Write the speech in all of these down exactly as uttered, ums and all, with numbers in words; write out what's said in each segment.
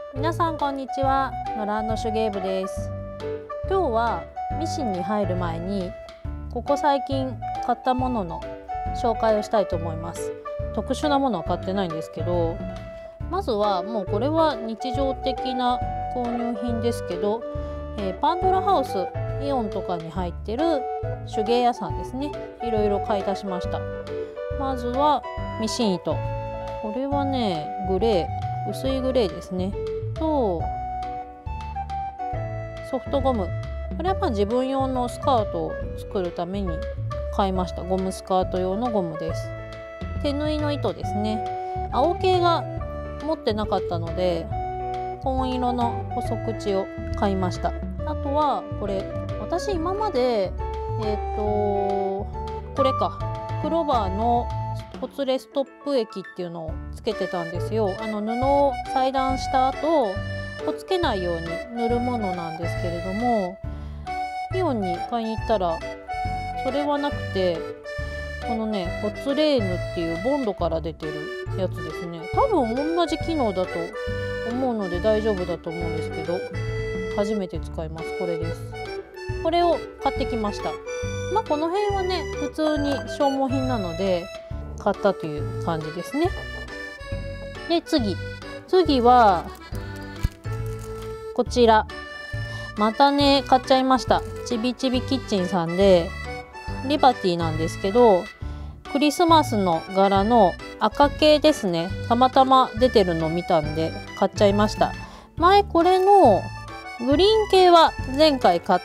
皆さんこんにちは。のらんの手芸部です。今日はミシンに入る前にここ最近買ったものの紹介をしたいと思います。特殊なものは買ってないんですけど、まずはもうこれは日常的な購入品ですけど、えー、パンドラハウスイオンとかに入ってる手芸屋さんですね。いろいろ買い足しました。まずはミシン糸、これはねグレー、薄いグレーですねとソフトゴム、これはまあ自分用のスカートを作るために買いました。ゴムスカート用のゴムです。手縫いの糸ですね。青系が持ってなかったので紺色の細口を買いました。あとはこれ、私今までえっとこれかクローバーのほつれストップ液っていうのをつけてたんですよ。あの布を裁断した後ほつけないように塗るものなんですけれども、イオンに買いに行ったらそれはなくて、このねほつれーぬっていうボンドから出てるやつですね。多分同じ機能だと思うので大丈夫だと思うんですけど、初めて使います。これです。これを買ってきました。まあこの辺はね普通に消耗品なので買ったという感じですね。で次次はこちら、またね買っちゃいました。ちびちびキッチンさんでリバティなんですけど、クリスマスの柄の赤系ですね。たまたま出てるのを見たんで買っちゃいました。前これのグリーン系は前回買って、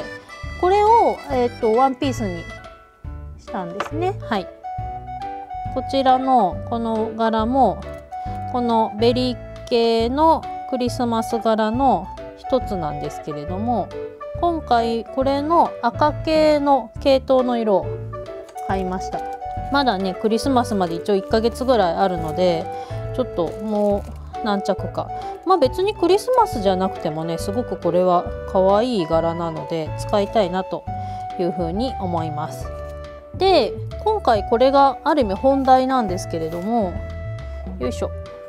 これを、えー、とワンピースにしたんですね。はい、こちらのこの柄もこのベリー系のクリスマス柄の一つなんですけれども、今回これの赤系の系統の色を買いました。まだねクリスマスまで一応いっかげつぐらいあるので、ちょっともう何着か、まあ別にクリスマスじゃなくてもねすごくこれは可愛い柄なので使いたいなというふうに思います。で今回これがある意味本題なんですけれども、よいしょ、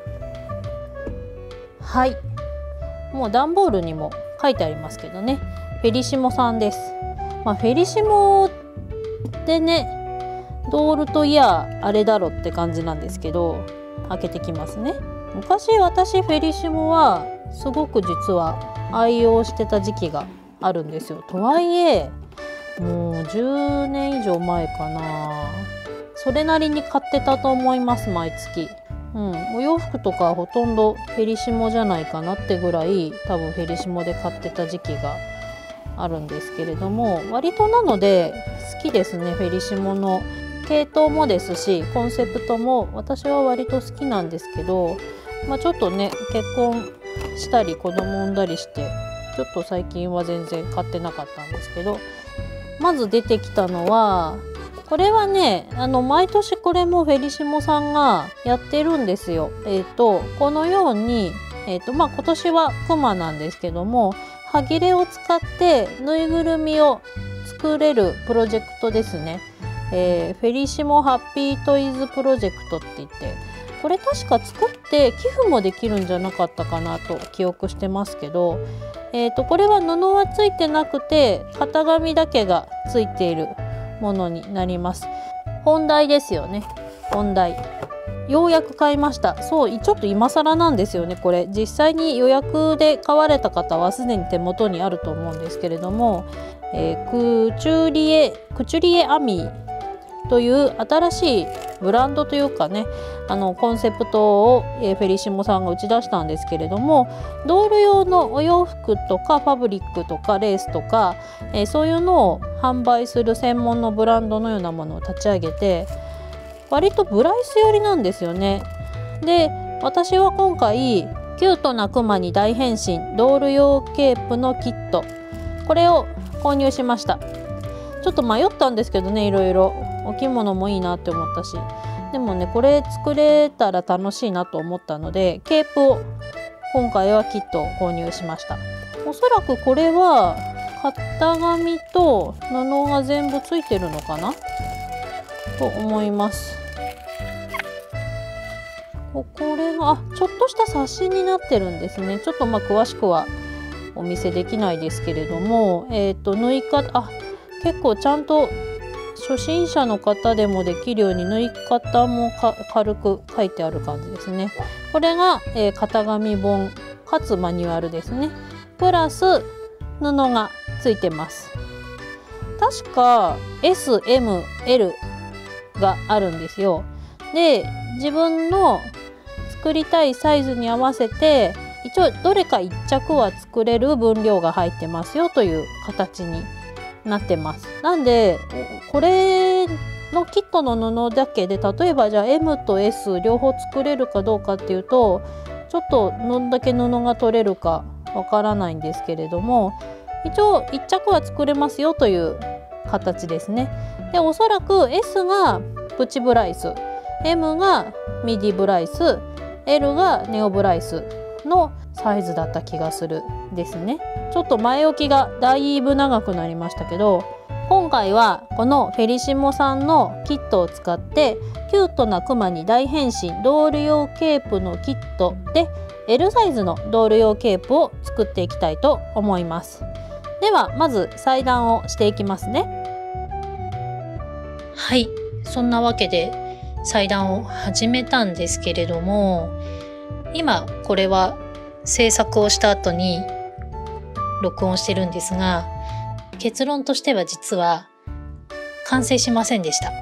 はい、もう段ボールにも書いてありますけどね、フェリシモさんです。まあ、フェリシモでねドールといやあれだろって感じなんですけど、開けてきますね。昔私フェリシモはすごく実は愛用してた時期があるんですよ。とはいえもうじゅうねん以上前かな。それなりに買ってたと思います、毎月。うん、お洋服とかほとんどフェリシモじゃないかなってぐらい多分フェリシモで買ってた時期があるんですけれども、割となので好きですね。フェリシモの系統もですしコンセプトも私は割と好きなんですけど、まあ、ちょっとね結婚したり子供産んだりしてちょっと最近は全然買ってなかったんですけど、まず出てきたのはこれはね、あの毎年これもフェリシモさんがやってるんですよ。えっとこのように、えっとまあ、今年はクマなんですけども、はぎれを使ってぬいぐるみを作れるプロジェクトですね。えー、フェリシモハッピートイズプロジェクトって言って、これ確か作って寄付もできるんじゃなかったかなと記憶してますけど、えーとこれは布はついてなくて型紙だけがついているものになります。本題ですよね。本題ようやく買いました。そうちょっと今更なんですよね。これ実際に予約で買われた方はすでに手元にあると思うんですけれども、えー、クチュリエクチュリエアミーという新しいブランドというかね、あのコンセプトを、えー、フェリシモさんが打ち出したんですけれども、ドール用のお洋服とかファブリックとかレースとか、えー、そういうのを販売する専門のブランドのようなものを立ち上げて、割とブライス寄りなんですよね。で私は今回キュートなクマに大変身ドール用ケープのキット、これを購入しました。ちょっと迷ったんですけどね、いろいろお着物もいいなって思ったし、でもねこれ作れたら楽しいなと思ったのでケープを今回はキットを購入しました。おそらくこれは型紙と布が全部ついてるのかなと思います。 これがあちょっとした冊子になってるんですね。ちょっとまあ詳しくはお見せできないですけれども、えーと縫い方あ結構ちゃんと初心者の方でもできるように縫い方もか軽く書いてある感じですね。これが、えー、型紙本かつマニュアルですね。プラス布がついてます。確か エスエムエル があるんですよ。で自分の作りたいサイズに合わせて一応どれかいっ着は作れる分量が入ってますよという形になってます。なんでこれのキットの布だけで例えばじゃあ エム と エス 両方作れるかどうかっていうとちょっとどんだけ布が取れるかわからないんですけれども、一応いっ着は作れますよという形ですね。でおそらく エス がプチブライス、 エム がミディブライス、 エル がネオブライスのサイズだった気がするですね。ちょっと前置きがだいぶ長くなりましたけど、今回はこのフェリシモさんのキットを使ってキュートなクマに大変身ドール用ケープのキットで エル サイズのドール用ケープを作っていきたいと思います。ではまず裁断をしていきますね。はい、そんなわけで裁断を始めたんですけれども、今これは制作をした後に録音してるんですが、結論としては実は完成しませんでした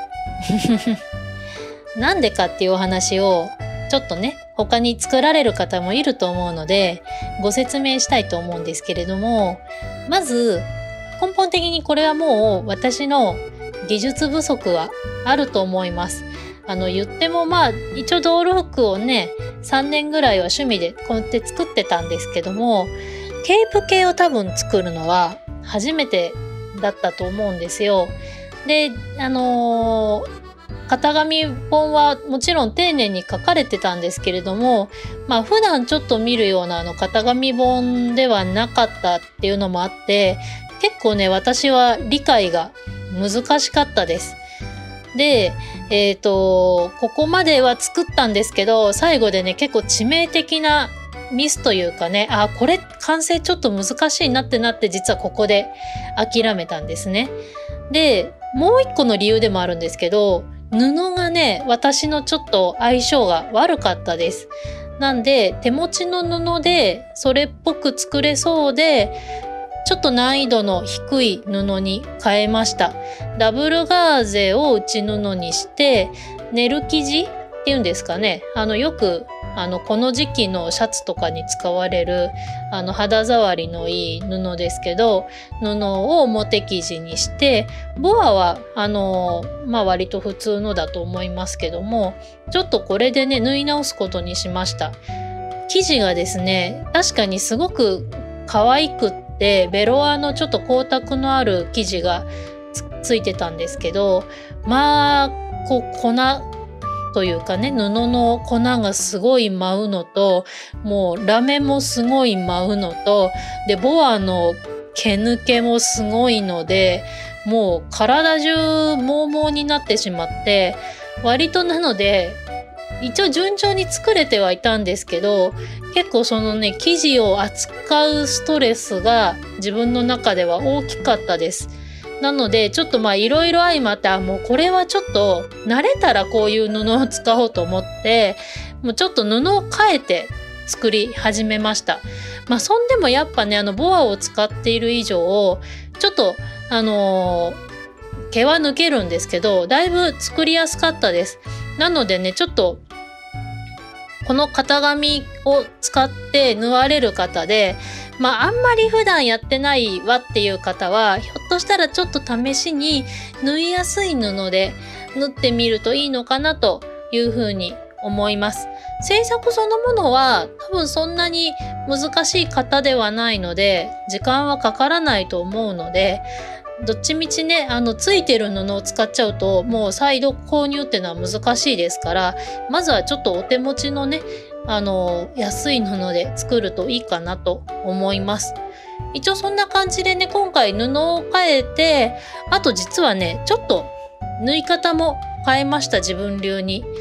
なんでかっていうお話をちょっとね他に作られる方もいると思うのでご説明したいと思うんですけれども、まず根本的にこれはもう私の技術不足はあると思います。あの言ってもまあ一応ドール服をねさんねんぐらいは趣味でこうやって作ってたんですけども、ケープ系を多分作るのは初めてだったと思うんですよ。であのー型紙本はもちろん丁寧に書かれてたんですけれども、まあ普段ちょっと見るようなあの型紙本ではなかったっていうのもあって結構ね私は理解が難しかったです。でえっとここまでは作ったんですけど最後でね結構致命的なミスというかね、あこれ完成ちょっと難しいなってなって実はここで諦めたんですね。でもう一個の理由でもあるんですけど、布がね私のちょっと相性が悪かったです。なんで手持ちの布でそれっぽく作れそうでちょっと難易度の低い布に変えました。ダブルガーゼを内布にしてネル生地っていうんですかね、あのよくあのこの時期のシャツとかに使われるあの肌触りのいい布ですけど、布を表生地にしてボアはあのまあ割と普通のだと思いますけども、ちょっとこれでね縫い直すことにしました。生地がですね確かにすごく可愛くってベロアのちょっと光沢のある生地が つ, ついてたんですけど、まあこう粉というかね布の粉がすごい舞うのともうラメもすごい舞うのとでボアの毛抜けもすごいのでもう体中毛毛になってしまって割となので一応順調に作れてはいたんですけど結構そのね生地を扱うストレスが自分の中では大きかったです。なのでちょっとまあいろいろ相まってあもうこれはちょっと慣れたらこういう布を使おうと思ってもうちょっと布を変えて作り始めました。まあそんでもやっぱねあのボアを使っている以上ちょっとあのー、毛は抜けるんですけどだいぶ作りやすかったです。なのでねちょっとこの型紙を使って縫われる方でまああんまり普段やってないわっていう方はひょっとしたらちょっと試しに縫いやすい布で縫ってみるといいのかなというふうに思います。制作そのものは多分そんなに難しい型ではないので時間はかからないと思うのでどっちみちねあのついてる布を使っちゃうともう再度購入っていうのは難しいですからまずはちょっとお手持ちのねあの安い布で作るといいかなと思います。一応そんな感じでね今回布を変えてあと実はねちょっと縫い方も変えました。自分流に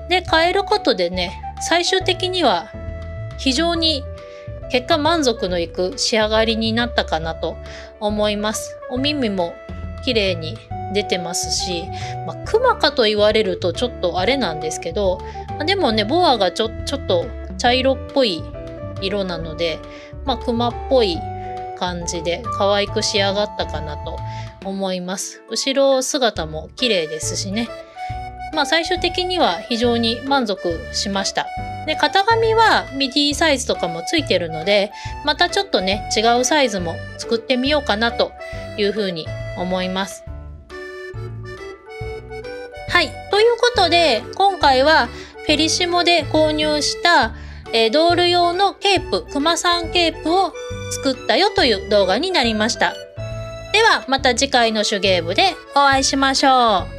で変えることでね、最終的には非常に結果満足のいく仕上がりになったかなと思います。お耳も綺麗に出てますし、まあ、クマかと言われるとちょっとあれなんですけど、まあ、でもねボアがちょ、ちょっと茶色っぽい色なので、まあ、クマっぽい感じで可愛く仕上がったかなと思います。後ろ姿も綺麗ですしね。まあ最終的には非常に満足しました。で、型紙はミディサイズとかもついてるので、またちょっとね、違うサイズも作ってみようかなというふうに思います。はい。ということで、今回はフェリシモで購入した、えー、ドール用のケープ、クマさんケープを作ったよという動画になりました。ではまた次回の手芸部でお会いしましょう。